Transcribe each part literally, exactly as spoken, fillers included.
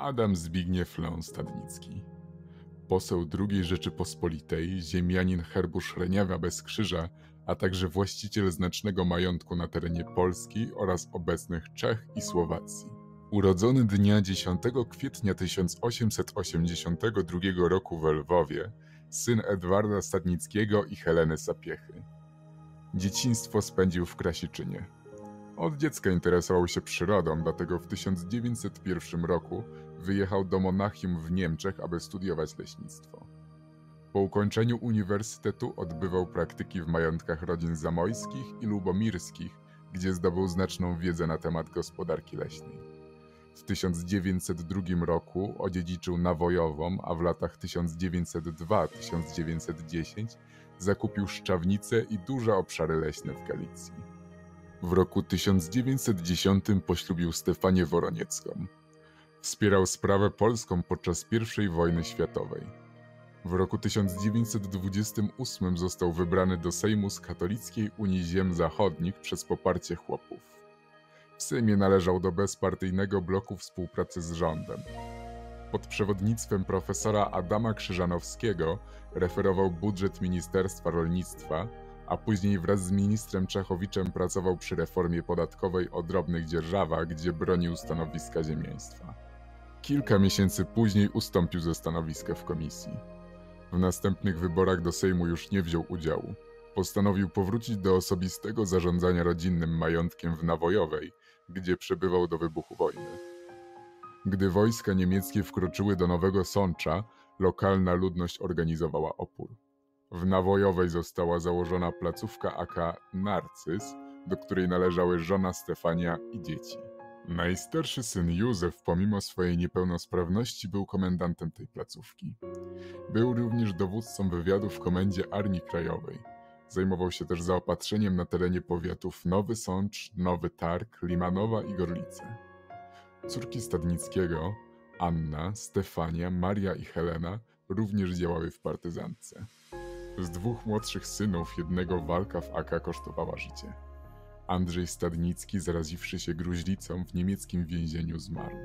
Adam Zbigniew Leon Stadnicki. Poseł drugiej Rzeczypospolitej, ziemianin herbu Szreniawa bez krzyża, a także właściciel znacznego majątku na terenie Polski oraz obecnych Czech i Słowacji. Urodzony dnia dziesiątego kwietnia tysiąc osiemset osiemdziesiątego drugiego roku w Lwowie, syn Edwarda Stadnickiego i Heleny Sapiechy. Dzieciństwo spędził w Krasiczynie. Od dziecka interesował się przyrodą, dlatego w tysiąc dziewięćset pierwszym roku wyjechał do Monachium w Niemczech, aby studiować leśnictwo. Po ukończeniu uniwersytetu odbywał praktyki w majątkach rodzin zamojskich i lubomirskich, gdzie zdobył znaczną wiedzę na temat gospodarki leśnej. W tysiąc dziewięćset drugim roku odziedziczył Nawojową, a w latach tysiąc dziewięćset drugi do tysiąc dziewięćset dziesiątego zakupił Szczawnice i duże obszary leśne w Galicji. W roku tysiąc dziewięćset dziesiątym poślubił Stefanię Woroniecką. Wspierał sprawę polską podczas pierwszej wojny światowej. W roku tysiąc dziewięćset dwudziestym ósmym został wybrany do Sejmu z Katolickiej Unii Ziem Zachodnich przez poparcie chłopów. W Sejmie należał do bezpartyjnego bloku współpracy z rządem. Pod przewodnictwem profesora Adama Krzyżanowskiego referował budżet Ministerstwa Rolnictwa, a później wraz z ministrem Czachowiczem pracował przy reformie podatkowej o drobnych dzierżawach, gdzie bronił stanowiska ziemiaństwa. Kilka miesięcy później ustąpił ze stanowiska w komisji. W następnych wyborach do Sejmu już nie wziął udziału. Postanowił powrócić do osobistego zarządzania rodzinnym majątkiem w Nawojowej, gdzie przebywał do wybuchu wojny. Gdy wojska niemieckie wkroczyły do Nowego Sącza, lokalna ludność organizowała opór. W Nawojowej została założona placówka A K Narcyz, do której należały żona Stefania i dzieci. Najstarszy syn Józef, pomimo swojej niepełnosprawności, był komendantem tej placówki. Był również dowódcą wywiadu w Komendzie Armii Krajowej. Zajmował się też zaopatrzeniem na terenie powiatów Nowy Sącz, Nowy Targ, Limanowa i Gorlice. Córki Stadnickiego, Anna, Stefania, Maria i Helena, również działały w partyzantce. Z dwóch młodszych synów jednego walka w A K kosztowała życie. Andrzej Stadnicki, zaraziwszy się gruźlicą, w niemieckim więzieniu zmarł.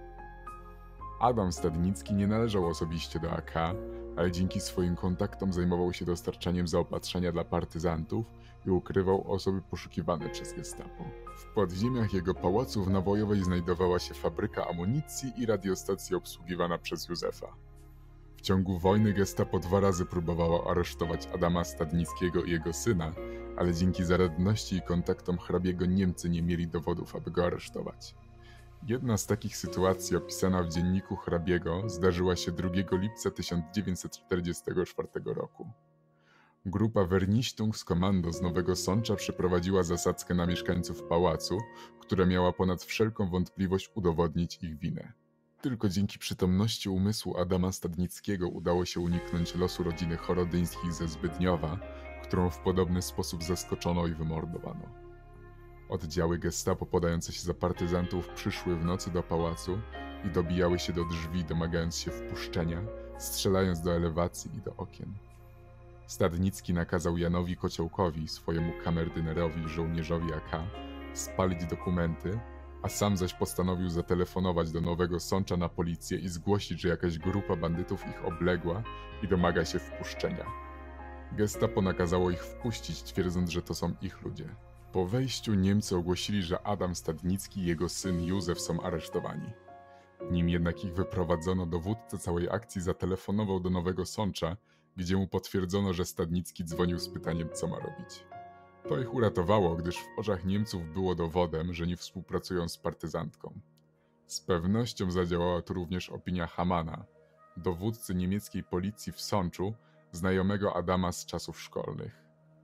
Adam Stadnicki nie należał osobiście do A K, ale dzięki swoim kontaktom zajmował się dostarczaniem zaopatrzenia dla partyzantów i ukrywał osoby poszukiwane przez gestapo. W podziemiach jego pałacu w Nawojowej znajdowała się fabryka amunicji i radiostacja obsługiwana przez Józefa. W ciągu wojny gestapo dwa razy próbowało aresztować Adama Stadnickiego i jego syna, ale dzięki zaradności i kontaktom hrabiego Niemcy nie mieli dowodów, aby go aresztować. Jedna z takich sytuacji opisana w dzienniku hrabiego zdarzyła się drugiego lipca tysiąc dziewięćset czterdziestego czwartego roku. Grupa Vernichtungskommando z Nowego Sącza przeprowadziła zasadzkę na mieszkańców pałacu, która miała ponad wszelką wątpliwość udowodnić ich winę. Tylko dzięki przytomności umysłu Adama Stadnickiego udało się uniknąć losu rodziny Chorodyńskich ze Zbydniowa, którą w podobny sposób zaskoczono i wymordowano. Oddziały gestapo podające się za partyzantów przyszły w nocy do pałacu i dobijały się do drzwi, domagając się wpuszczenia, strzelając do elewacji i do okien. Stadnicki nakazał Janowi Kociołkowi, swojemu kamerdynerowi, żołnierzowi A K, spalić dokumenty, a sam zaś postanowił zatelefonować do Nowego Sącza na policję i zgłosić, że jakaś grupa bandytów ich obległa i domaga się wpuszczenia. Gestapo nakazało ich wpuścić, twierdząc, że to są ich ludzie. Po wejściu Niemcy ogłosili, że Adam Stadnicki i jego syn Józef są aresztowani. Nim jednak ich wyprowadzono, dowódca całej akcji zatelefonował do Nowego Sącza, gdzie mu potwierdzono, że Stadnicki dzwonił z pytaniem, co ma robić. To ich uratowało, gdyż w oczach Niemców było dowodem, że nie współpracują z partyzantką. Z pewnością zadziałała tu również opinia Hamana, dowódcy niemieckiej policji w Sączu, znajomego Adama z czasów szkolnych.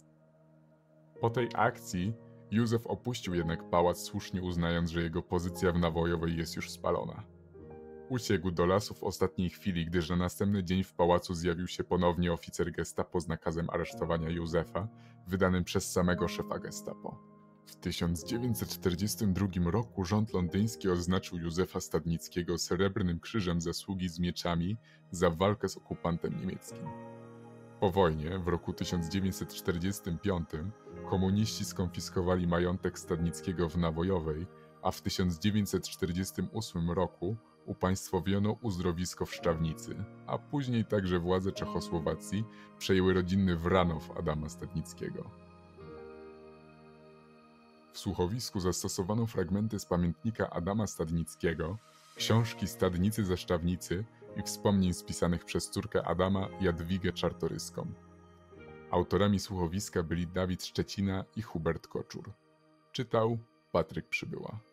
Po tej akcji Józef opuścił jednak pałac, słusznie uznając, że jego pozycja w Nawojowej jest już spalona. Uciekł do lasu w ostatniej chwili, gdyż na następny dzień w pałacu zjawił się ponownie oficer gestapo z nakazem aresztowania Józefa, wydanym przez samego szefa gestapo. W tysiąc dziewięćset czterdziestym drugim roku rząd londyński odznaczył Józefa Stadnickiego Srebrnym Krzyżem Zasługi z Mieczami za walkę z okupantem niemieckim. Po wojnie, w roku tysiąc dziewięćset czterdziestym piątym, komuniści skonfiskowali majątek Stadnickiego w Nawojowej a w tysiąc dziewięćset czterdziestym ósmym roku upaństwowiono uzdrowisko w Szczawnicy, a później także władze Czechosłowacji przejęły rodzinny Wranow Adama Stadnickiego. W słuchowisku zastosowano fragmenty z pamiętnika Adama Stadnickiego, książki Stadnicy ze Szczawnicy i wspomnień spisanych przez córkę Adama, Jadwigę Czartoryską. Autorami słuchowiska byli Dawid Szczecina i Hubert Koczur. Czytał Patryk Przybyła.